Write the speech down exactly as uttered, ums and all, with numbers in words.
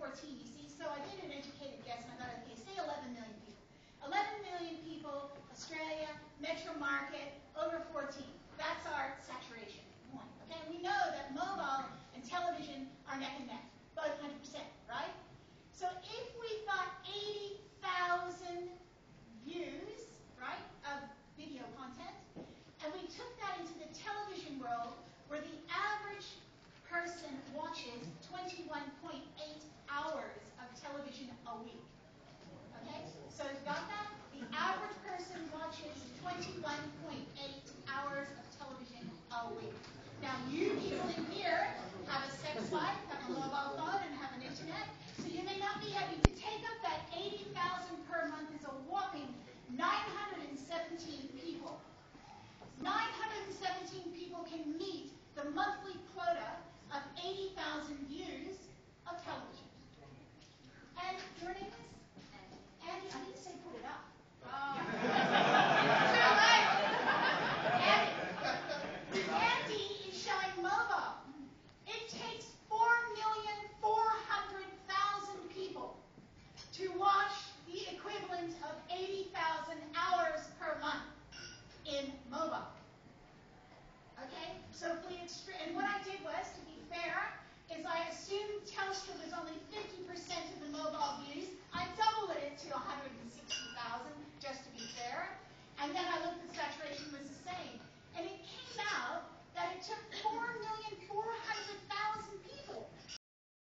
fourteen, you see, so I did an educated guess, and I thought, okay, say eleven million people. eleven million people, Australia, metro market, over fourteen. That's our saturation point, okay? We know that mobile and television are neck and neck, both one hundred percent, right? So if we thought eighty thousand views, right, of video content, and we took that into the television world, where the average person watches twenty-one point eight hours of television a week. Okay, so you've got that? The average person watches twenty-one point eight hours of television a week. Now, you people in here have a sex life,